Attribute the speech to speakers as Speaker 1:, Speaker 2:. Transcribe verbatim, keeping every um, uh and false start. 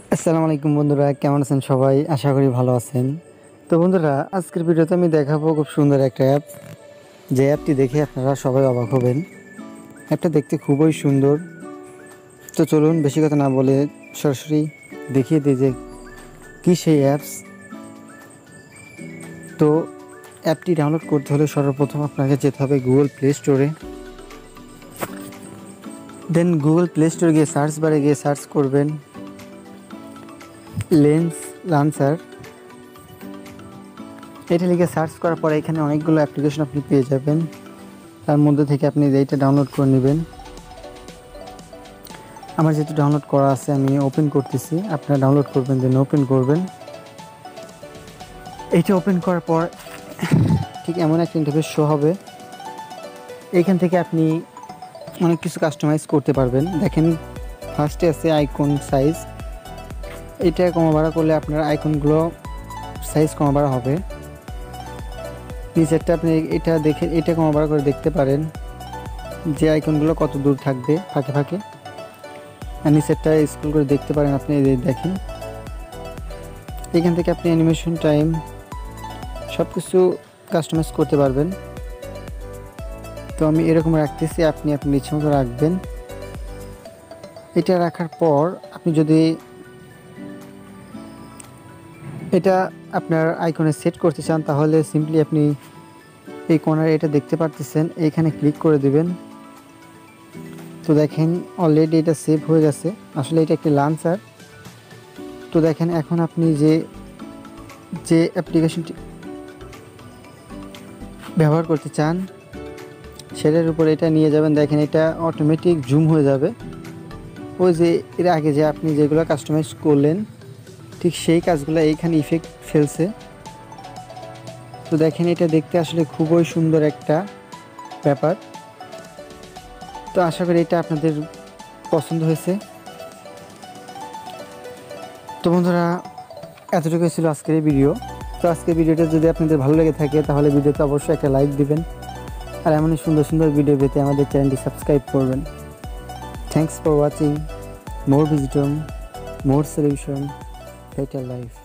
Speaker 1: আসসালামু আলাইকুম বন্ধুরা, কেমন আছেন সবাই? আশা করি ভালো আছেন। তো বন্ধুরা, আজকের ভিডিওতে আমি দেখাবো খুব সুন্দর একটা অ্যাপ, যে অ্যাপটি দেখে আপনারা সবাই অবাক হবেন। অ্যাপটা দেখতে খুবই সুন্দর। তো চলুন বেশি কথা না বলে সরাসরি দেখিয়ে দিই যে কী সেই অ্যাপস। তো অ্যাপটি ডাউনলোড করতে হলে সর্বপ্রথম আপনাকে যেতে হবে গুগল প্লে স্টোরে। দেন গুগল প্লে স্টোরে গিয়ে সার্চ বারে গিয়ে সার্চ করবেন লেন্স লান্সার। এটা লিখে সার্চ করার পরে এখানে অনেকগুলো অ্যাপ্লিকেশন আপনি পেয়ে যাবেন। তার মধ্যে থেকে আপনি এইটা ডাউনলোড করে নেবেন। আমার যেহেতু ডাউনলোড করা আছে আমি ওপেন করতেছি, আপনারা ডাউনলোড করবেন, দেন ওপেন করবেন। এইটা ওপেন করার পর ঠিক এমন একটা ইন্টারফেস শো হবে। এইখান থেকে আপনি অনেক কিছু কাস্টমাইজ করতে পারবেন। দেখেন ফার্স্টে আছে আইকন সাইজ। এটা কমা বাড়া করলে আপনার আইকনগুলো সাইজ কমা বাড়া হবে। নিচেরটা আপনি এটা দেখে এটা কমা বাড়া করে দেখতে পারেন যে আইকনগুলো কত দূর থাকবে ফাঁকে ফাঁকে। আর নিচেরটা স্ক্রল করে দেখতে পারেন আপনি। দেখেন এখান থেকে আপনি অ্যানিমেশন টাইম সব কিছু কাস্টমাইজ করতে পারবেন। তো আমি এরকম রাখতেছি, আপনি আপনি ইচ্ছে মতো রাখবেন। এটা রাখার পর আপনি যদি এটা আপনার আইকনে সেট করতে চান তাহলে সিম্পলি আপনি এই কর্নারে এটা দেখতে পারতেছেন, এইখানে ক্লিক করে দিবেন। তো দেখেন অলরেডি এটা সেভ হয়ে গেছে। আসলে এটা একটি লান্সার। তো দেখেন এখন আপনি যে যে অ্যাপ্লিকেশনটি ব্যবহার করতে চান সেটার উপর এটা নিয়ে যাবেন। দেখেন এটা অটোমেটিক জুম হয়ে যাবে। ওই যে এর আগে যে আপনি যেগুলো কাস্টমাইজ করলেন ঠিক সেই কাজগুলো এইখানে ইফেক্ট ফেলছে। তো দেখেন এটা দেখতে আসলে খুবই সুন্দর একটা ব্যাপার। তো আশা করি এটা আপনাদের পছন্দ হয়েছে। তো বন্ধুরা, এতটুকুই ছিল আজকের এই ভিডিও। তো আজকের ভিডিওটা যদি আপনাদের ভালো লেগে থাকে তাহলে ভিডিওতে অবশ্যই একটা লাইক দিবেন, আর এমনই সুন্দর সুন্দর ভিডিও পেতে আমাদের চ্যানেলটি সাবস্ক্রাইব করবেন। Thanks for watching. More visitor, more solution, better life.